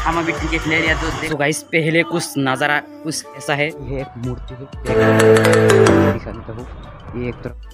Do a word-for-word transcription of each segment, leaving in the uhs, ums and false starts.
हम अभी टिकट ले लिया तो तो गाइस पहले कुछ नज़ारा कुछ ऐसा है। ये एक मूर्ति है, दिखा देता हूँ। ये एक तरफ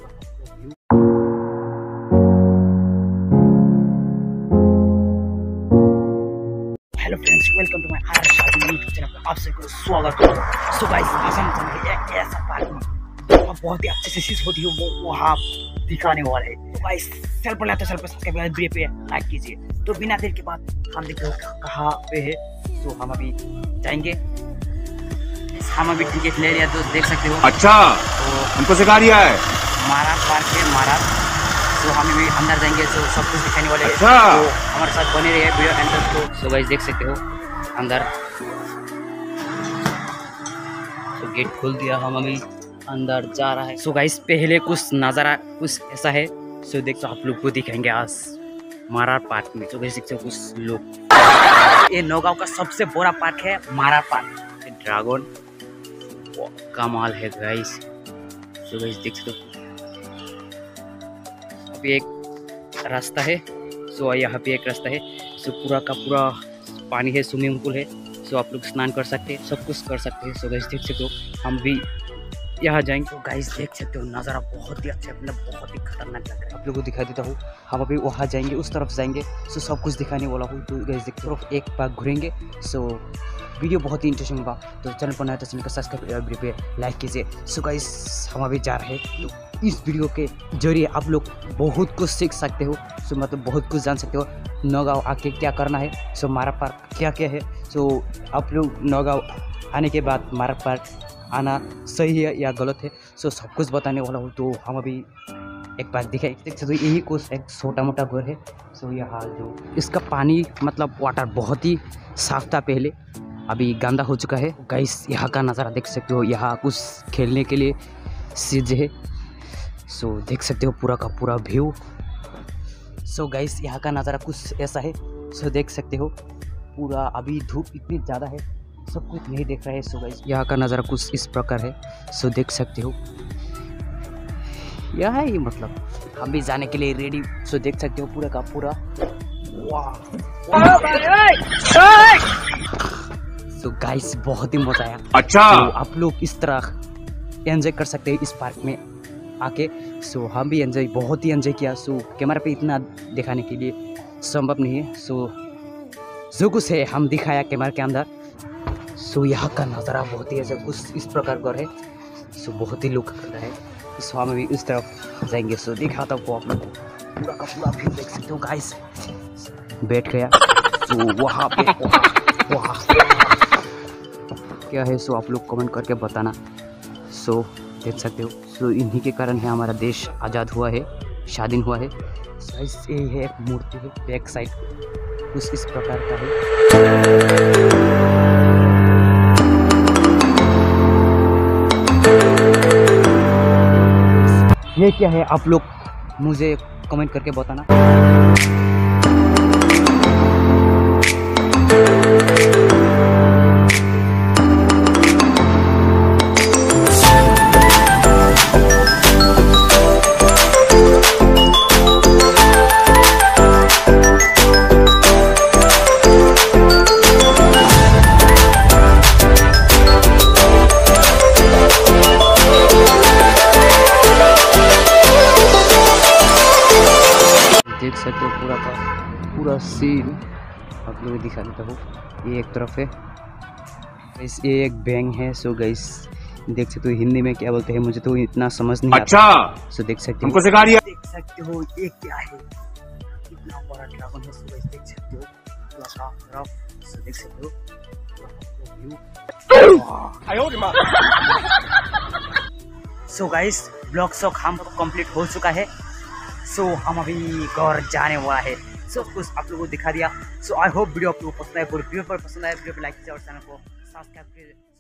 hello friends, welcome to my our YouTube channel पर आप सबको स्वागत है। सो गाइस आज हम चलेंगे एक ऐसा पार्क में जहाँ बहुत ही अच्छी सी चीज होती है, वो वहाँ दिखाने वाला है। तो गाइस चल पड़े तो चल पर सब्सक्राइब वीडियो पे लाइक कीजिए। तो बिना देर के बाद हम देखते हो कहाँ पे है। तो हम अभी जाएंगे, हम अभी टिकट ले लिया तो देख सकते हो। अच्छा, तो हमको सिखा दिया है महाराज पार्क है महाराज। तो हम भी अंदर जाएंगे तो सब कुछ दिखाने वाले हैं। अच्छा। तो हमारे साथ बने रहिए वीडियो एंड तक। तो सो गाइस देख सकते हो अंदर, तो गेट खोल दिया, हम अभी अंदर जा रहा है। सो गाइस पहले कुछ नज़ारा कुछ ऐसा है। सो देखो आप लोग को दिखाएंगे आज मारा पार्क में। तो गाइस देखते हो कुछ लोग, ये नौगांव का सबसे बड़ा पार्क है मारा पार्क। ड्रैगन कमाल है गाइस। सो गाइस देख सकते हो एक रास्ता है। सो यहाँ पे एक रास्ता है। सो पूरा का पूरा पानी है, स्विमिंग पूल है। सो आप लोग स्नान कर सकते हैं, सब कुछ कर सकते हैं। सो गाइस देख सकते हो हम भी यहाँ जाएंगे। तो गाइस देख सकते हो नज़ारा बहुत ही अच्छा है, मतलब बहुत ही खतरनाक लग रहा है। आप लोगों को दिखा देता हूँ, हम अभी वहाँ जाएंगे, उस तरफ जाएंगे। सो सब कुछ दिखाने वाला हूँ। तो गाइस देख तरफ एक पार्क घूरेंगे। सो वीडियो बहुत ही इंटरेस्टिंग होगा। तो चैनल पर नया तो चैनल को सब्सक्राइब वीडियो पे लाइक कीजिए। सो गाइस हम अभी जा रहे हैं। तो इस वीडियो के जरिए आप लोग बहुत कुछ सीख सकते हो। सो मतलब बहुत कुछ जान सकते हो नौगांव आके क्या करना है। सो मारा पार्क क्या क्या है। सो आप लोग नौगांव आने के बाद मारा पार्क आना सही है या गलत है, सो सब कुछ बताने वाला हूँ। तो हम अभी एक बार दिखाई देख सकते हो, यही कुछ एक छोटा मोटा घर है। सो यहाँ जो इसका पानी मतलब वाटर बहुत ही साफ था पहले, अभी गंदा हो चुका है। गाइस यहाँ का नज़ारा देख सकते हो, यहाँ कुछ खेलने के लिए चीज़ है। सो देख सकते हो पूरा का पूरा व्यू। सो गाइस यहाँ का नज़ारा कुछ ऐसा है। सो देख सकते हो पूरा, अभी धूप इतनी ज़्यादा है, सब कुछ नहीं देख रहा है। सो गाइस यहाँ का नज़ारा कुछ इस प्रकार है। सो देख सकते हो यह है, ये मतलब हम भी जाने के लिए रेडी। सो देख सकते हो पूरा का पूरा वाह। सो गाइस बहुत ही मजा आया। अच्छा, तो आप लोग इस तरह एंजॉय कर सकते हैं इस पार्क में आके। सो हम भी एंजॉय बहुत ही एंजॉय किया। सो कैमरा पे इतना दिखाने के लिए संभव नहीं है। सो जो कुछ है हम दिखाया कैमरा के अंदर। सो यहाँ का नज़ारा बहुत ही ऐसा कुछ इस प्रकार का है। सो बहुत ही लुक कर रहा है। सो हम भी इस तरफ जाएंगे। सो दिखाता हूँ आप लोग को पूरा का पूरा व्यू देख सकते हो। गाइस बैठ गया। सो वहाँ पे वहाँ क्या है, सो आप लोग कमेंट करके बताना। सो देख सकते हो, सो इन्हीं के कारण है हमारा देश आज़ाद हुआ है, स्वाधीन हुआ है। सो ये है एक मूर्ति है, बैक साइड कुछ इस प्रकार का है। ये क्या है आप लोग मुझे कमेंट करके बताना। देख सकते हो पूरा का पूरा सीन आप लोगों को दिखा देता हूँ। ये एक तरफ है, इस ये एक बैंक है। सो गाइस देख सकते हो, हिंदी में क्या बोलते हैं मुझे तो इतना समझ नहीं अच्छा आता। सो देख सकते हो, हमको सिखा दिया। देख सकते हो ये क्या है, कितना बड़ा ड्रैगन है। सो गाइस देख सकते हो पूरा का तरफ। सो देख सकते हो सो गाइस ब्लॉग शॉक हम कंप्लीट हो चुका है। सो so, हम अभी घर जाने वाला है। सो so, कुछ आप लोगों को दिखा दिया। सो आई होप वीडियो आप लोगों को पसंद आए। वीडियो पर पसंद आए वीडियो पर लाइक कीजिए और चैनल को सब्सक्राइब कीजिए।